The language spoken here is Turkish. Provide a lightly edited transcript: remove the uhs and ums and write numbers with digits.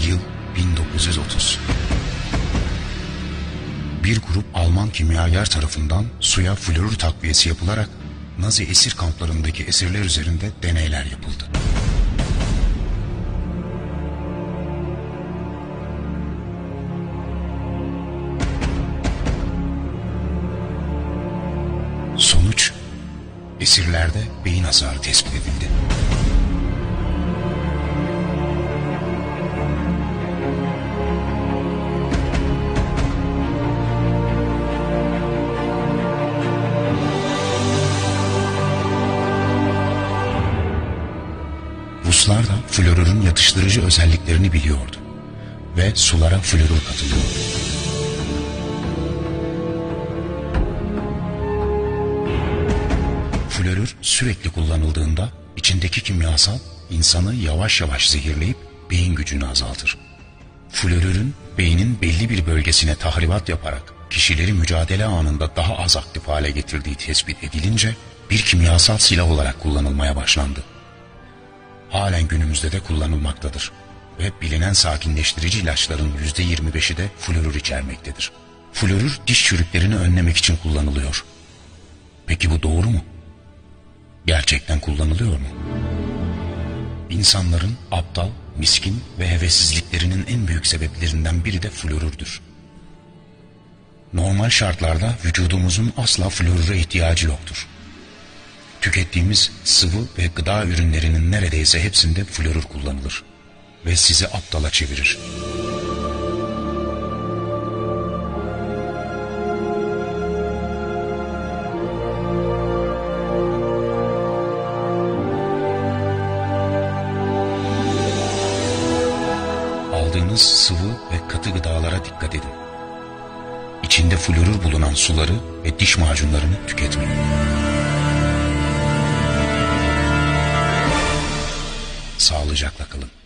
Yıl 1930. Bir grup Alman kimyager tarafından suya florür takviyesi yapılarak Nazi esir kamplarındaki esirler üzerinde deneyler yapıldı. Sonuç, esirlerde beyin hasarı tespit edildi. Ruslar da florürün yatıştırıcı özelliklerini biliyordu ve sulara florür katılıyordu. Florür sürekli kullanıldığında içindeki kimyasal insanı yavaş yavaş zehirleyip beyin gücünü azaltır. Florürün beynin belli bir bölgesine tahribat yaparak kişileri mücadele anında daha az aktif hale getirdiği tespit edilince bir kimyasal silah olarak kullanılmaya başlandı. Halen günümüzde de kullanılmaktadır ve bilinen sakinleştirici ilaçların %25'i de florür içermektedir. Florür diş çürüklerini önlemek için kullanılıyor. Peki bu doğru mu? Gerçekten kullanılıyor mu? İnsanların aptal, miskin ve hevessizliklerinin en büyük sebeplerinden biri de florürdür. Normal şartlarda vücudumuzun asla florüre ihtiyacı yoktur. Tükettiğimiz sıvı ve gıda ürünlerinin neredeyse hepsinde florür kullanılır ve sizi aptala çevirir. Aldığınız sıvı ve katı gıdalara dikkat edin. İçinde florür bulunan suları ve diş macunlarını tüketmeyin. Sağlıcakla kalın.